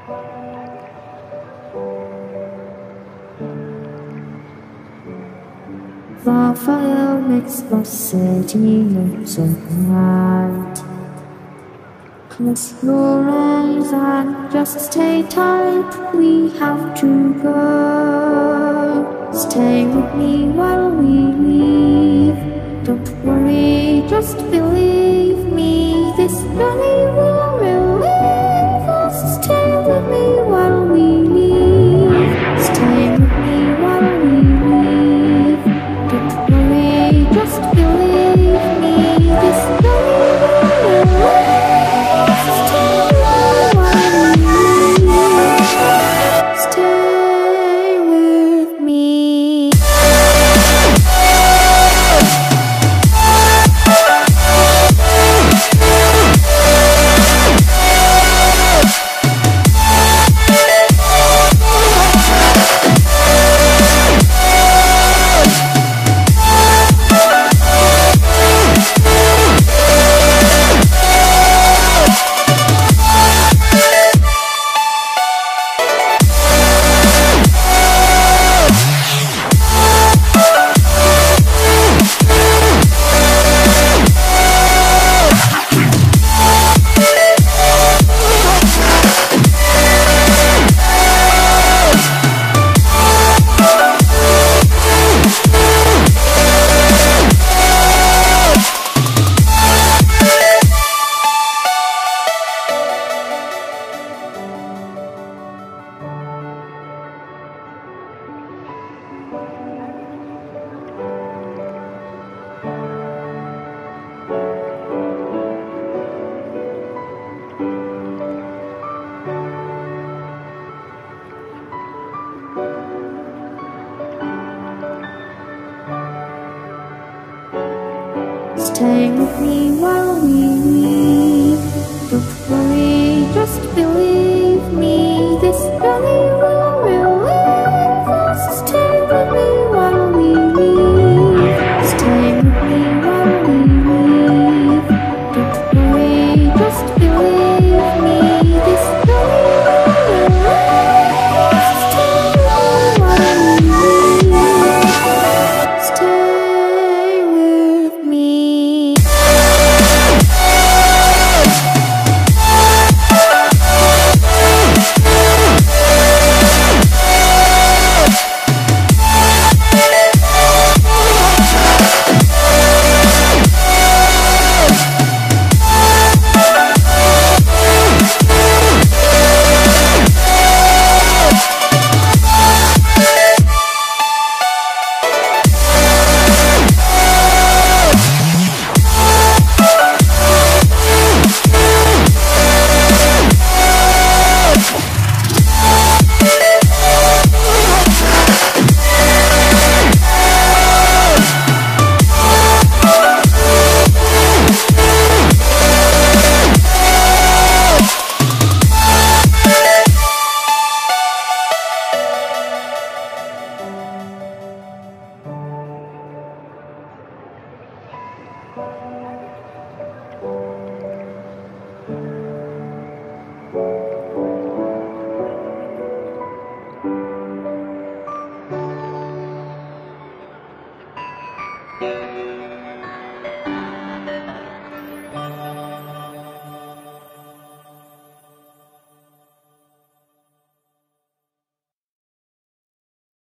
The fire makes the city look so bright. Close your eyes and just stay tight. We have to go. Stay with me while we leave. Don't worry, just believe me. This journey will relieve us. Stay with me while we leave. Stay with me while we leave. Don't worry, just believe me. This journey will relieve us. Stay with me while we leave. Stay with me. Stay with me while